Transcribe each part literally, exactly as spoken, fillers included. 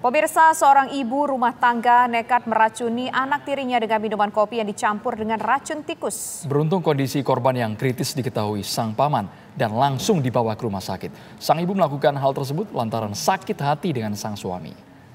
Pemirsa, seorang ibu rumah tangga nekat meracuni anak tirinya dengan minuman kopi yang dicampur dengan racun tikus. Beruntung kondisi korban yang kritis diketahui sang paman dan langsung dibawa ke rumah sakit. Sang ibu melakukan hal tersebut lantaran sakit hati dengan sang suami.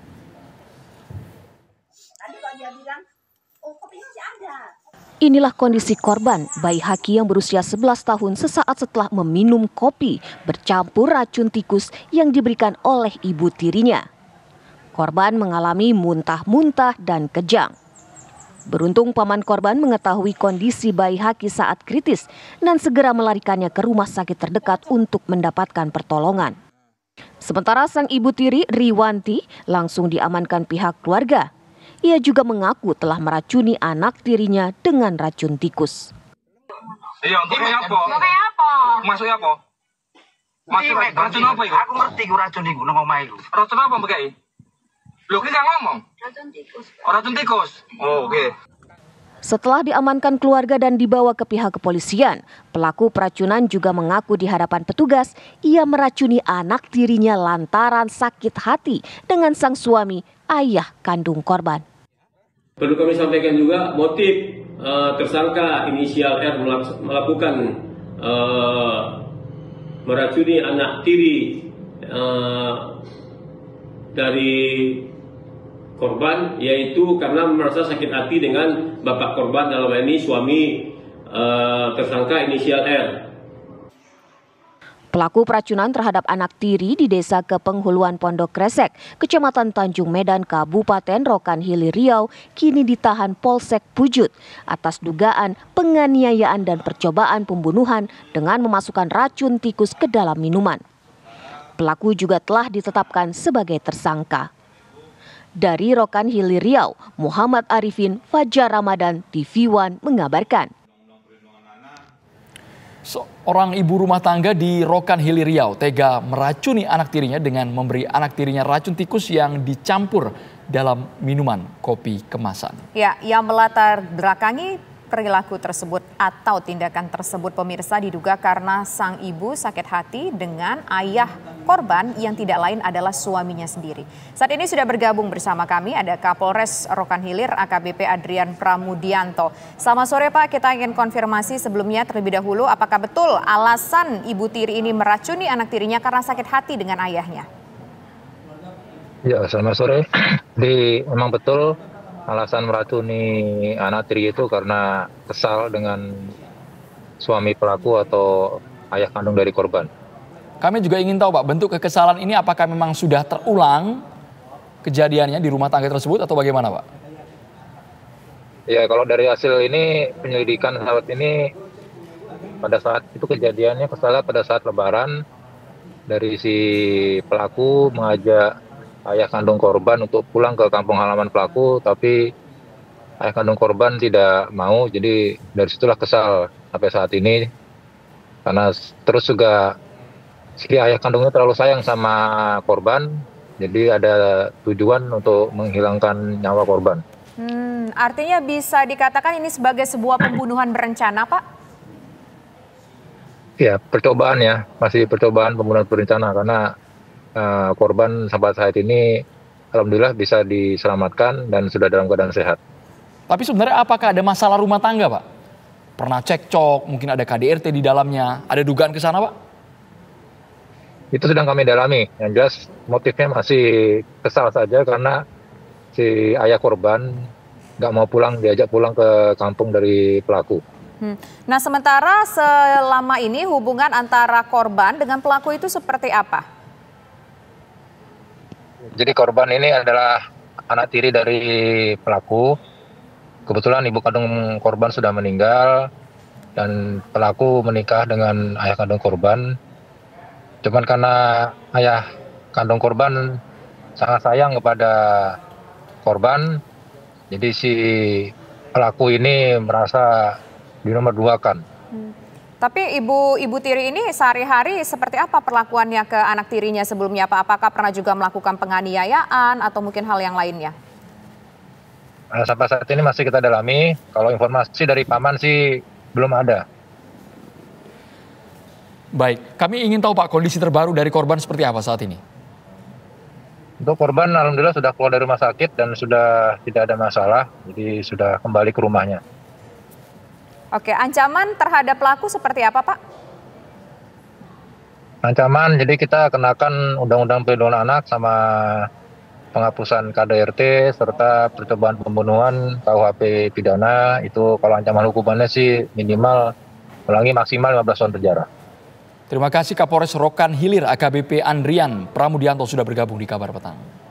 Inilah kondisi korban, bayi Haki yang berusia sebelas tahun sesaat setelah meminum kopi bercampur racun tikus yang diberikan oleh ibu tirinya. Korban mengalami muntah-muntah dan kejang. Beruntung paman korban mengetahui kondisi bayi Haki saat kritis dan segera melarikannya ke rumah sakit terdekat untuk mendapatkan pertolongan. Sementara sang ibu tiri, Riwanti, langsung diamankan pihak keluarga. Ia juga mengaku telah meracuni anak tirinya dengan racun tikus. Iya, untuk apa? Kayak apa? Masuk apa? Masuk racun apa itu? Aku ngerti ku racun iku nang omah iku. Racun apa mbak? Loh, kita ngomong? Racun tikus. Oh, racun tikus? Oh, oke. Okay. Setelah diamankan keluarga dan dibawa ke pihak kepolisian, pelaku peracunan juga mengaku di hadapan petugas ia meracuni anak tirinya lantaran sakit hati dengan sang suami, ayah kandung korban. Perlu kami sampaikan juga motif uh, tersangka inisial R melakukan uh, meracuni anak tiri uh, dari korban, yaitu karena merasa sakit hati dengan bapak korban, dalam hal ini suami uh, tersangka inisial R. Pelaku peracunan terhadap anak tiri di Desa Kepenghuluan Pondok Kresek, Kecamatan Tanjung Medan, Kabupaten Rokan Hilir Riau, kini ditahan Polsek Pujut atas dugaan penganiayaan dan percobaan pembunuhan dengan memasukkan racun tikus ke dalam minuman. Pelaku juga telah ditetapkan sebagai tersangka. Dari Rokan Hilir Riau, Muhammad Arifin, Fajar Ramadan, T V One mengabarkan. Seorang ibu rumah tangga di Rokan Hilir Riau tega meracuni anak tirinya dengan memberi anak tirinya racun tikus yang dicampur dalam minuman kopi kemasan. Ya, yang melatar belakangi perilaku tersebut atau tindakan tersebut, pemirsa, diduga karena sang ibu sakit hati dengan ayah korban yang tidak lain adalah suaminya sendiri. Saat ini sudah bergabung bersama kami ada Kapolres Rokan Hilir A K B P Adrian Pramudianto. Selamat sore Pak, kita ingin konfirmasi sebelumnya terlebih dahulu, apakah betul alasan ibu tiri ini meracuni anak tirinya karena sakit hati dengan ayahnya? Ya, selamat sore. Di, memang betul alasan meracuni anak tiri itu karena kesal dengan suami pelaku atau ayah kandung dari korban. Kami juga ingin tahu Pak, bentuk kekesalan ini apakah memang sudah terulang kejadiannya di rumah tangga tersebut atau bagaimana Pak? Ya, kalau dari hasil ini penyelidikan saat ini, pada saat itu kejadiannya kesalahan pada saat lebaran, dari si pelaku mengajak ayah kandung korban untuk pulang ke kampung halaman pelaku, tapi ayah kandung korban tidak mau, jadi dari situlah kesal sampai saat ini. Karena terus juga si ayah kandungnya terlalu sayang sama korban, jadi ada tujuan untuk menghilangkan nyawa korban. Hmm, artinya bisa dikatakan ini sebagai sebuah pembunuhan berencana, Pak? Ya, percobaan ya, masih percobaan pembunuhan berencana karena Uh, korban sampai saat ini alhamdulillah bisa diselamatkan dan sudah dalam keadaan sehat. Tapi sebenarnya apakah ada masalah rumah tangga Pak? Pernah cekcok, mungkin ada K D R T di dalamnya, ada dugaan ke sana Pak? Itu sedang kami dalami, yang jelas motifnya masih kesal saja karena si ayah korban nggak mau pulang, diajak pulang ke kampung dari pelaku. Hmm. Nah, sementara selama ini hubungan antara korban dengan pelaku itu seperti apa? Jadi korban ini adalah anak tiri dari pelaku. Kebetulan ibu kandung korban sudah meninggal dan pelaku menikah dengan ayah kandung korban. Cuman karena ayah kandung korban sangat sayang kepada korban, jadi si pelaku ini merasa dinomorduakan. Hmm. Tapi ibu ibu tiri ini sehari-hari seperti apa perlakuannya ke anak tirinya sebelumnya Pak? Apakah pernah juga melakukan penganiayaan atau mungkin hal yang lainnya? Nah, sampai saat ini masih kita dalami. Kalau informasi dari paman sih belum ada. Baik, kami ingin tahu Pak kondisi terbaru dari korban seperti apa saat ini? Untuk korban alhamdulillah sudah keluar dari rumah sakit dan sudah tidak ada masalah, jadi sudah kembali ke rumahnya. Oke, ancaman terhadap pelaku seperti apa, Pak? Ancaman, jadi kita kenakan Undang-Undang Perlindungan Anak sama penghapusan K D R T serta percobaan pembunuhan K U H P pidana. Itu kalau ancaman hukumannya sih minimal ulangi maksimal lima belas tahun penjara. Terima kasih Kapolres Rokan Hilir A K B P Andrian Pramudianto sudah bergabung di Kabar Petang.